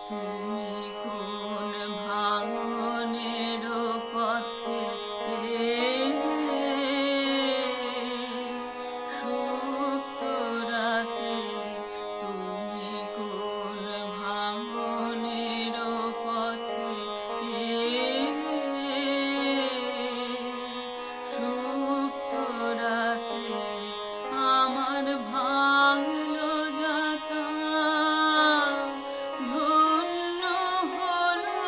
তুমি কোন ভাঙনের পথে এলে, সুপ্ত রাতে তুমি কোন ভাঙনের পথে এলে, সুপ্ত রাতে আমার ভাঙলো যাতা, ধন্য হলো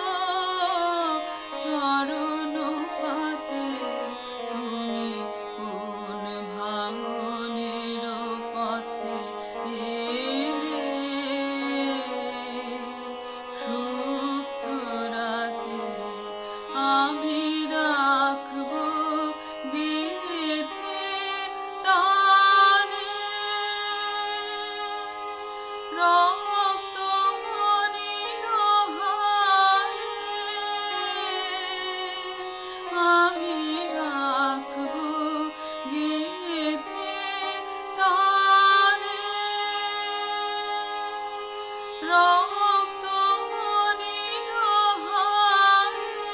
চরণ পাতে। তুমি কোন ভাঙনের পথে এলে, সুপ্ত রাতে আমি রাখবো গেথে তারে, রক্ত মনির হারে আমি রাখবো গেথে তারে, রক্ত মনির হারে।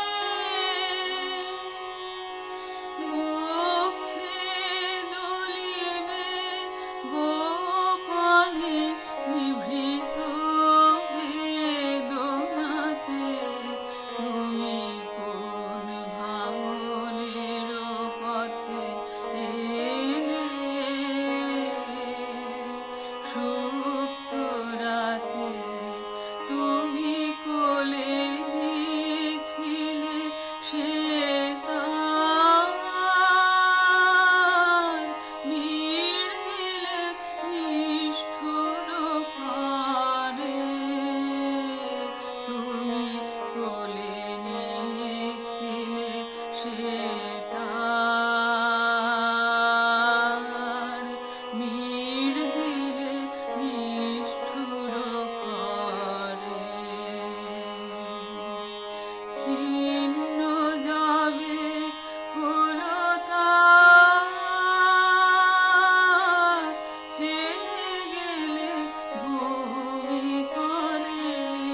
মুখে দুলিবে গোপনে নিভৃত বেদনাতে, তুমি কোন ভাঙনের পথে এলে, সুপ্ত রাতে তুমি কোলে নিয়েছিলে সে তার, মিড় দিলে নিষ্ঠুর করে। তুমি কোলে নিয়েছিলে সে তার, মিড় দিলে নিষ্ঠুর করে। ছিন্ন যাবে হলো তার, ফেলে গেলে ভূমি পরে।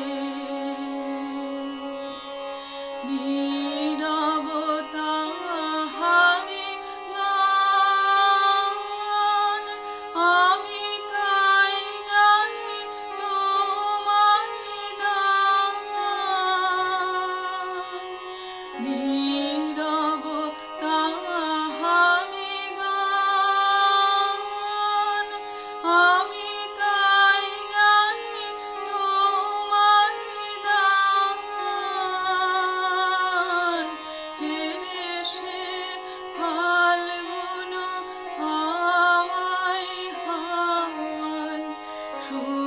নীরবতা হারি গান, আমি তাই জানি তোমারই দান। নীরবতা হারি গান, আমি তাই জানি তোমারই দান। ফিরে সে ফাল্গুন হাওয়ায় হাওয়ায়